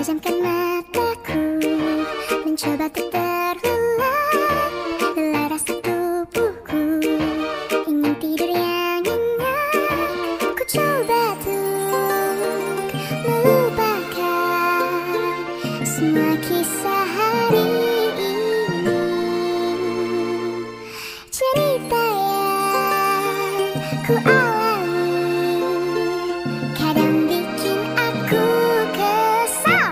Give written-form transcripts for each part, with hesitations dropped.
Pejamkan mataku, mencoba untuk terlelap. Lelah rasa tubuhku, ingin tidur yang nyenyak. Ku coba untuk melupakan semua kisah hari ini. Cerita yang ku alami kadang bikin aku kesal.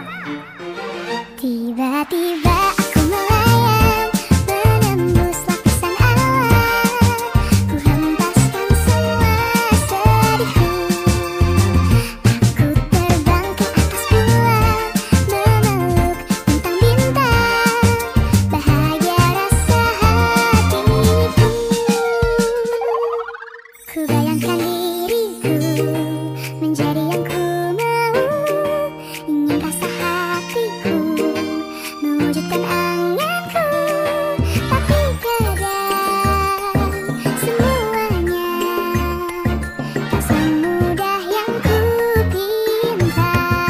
Tiba-tiba aku melayang, menembus lapisan awan. Ku hempaskan semua sedihku. Aku terbang ke atas bulan, memeluk bintang-bintang. Bahagia rasa hatiku. Ku bayangkan diriku menjadi yang ku mau. Ingin rasa hatiku mewujudkan anganku. Tapi kadang semuanya tak semudah yang ku pinta.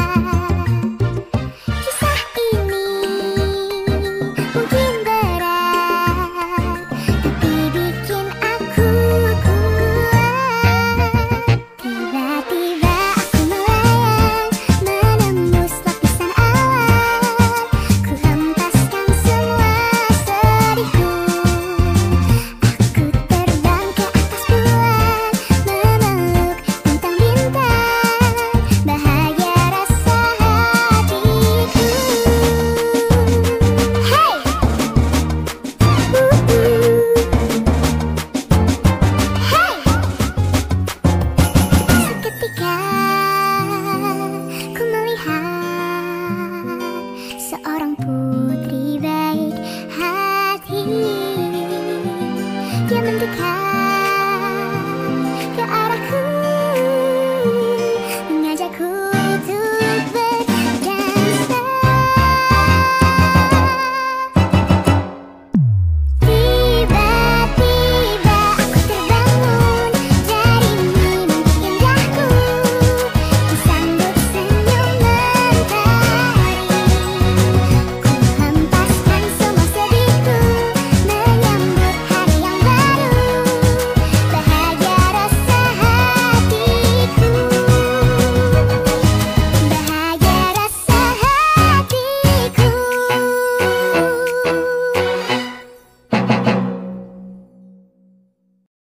Kisah ini mungkin berat, tapi bikin aku kuat. Tiba-tiba aku melayang, menembus lapisan awan. Ku hempaskan semua sedihku. Aku terbang ke atas bulan, memeluk bintang-bintang. Bahagia rasa hatiku. Hey! Hey! Seketika ku melihat seorang putri baik hati. Dia mendekat ke arahku.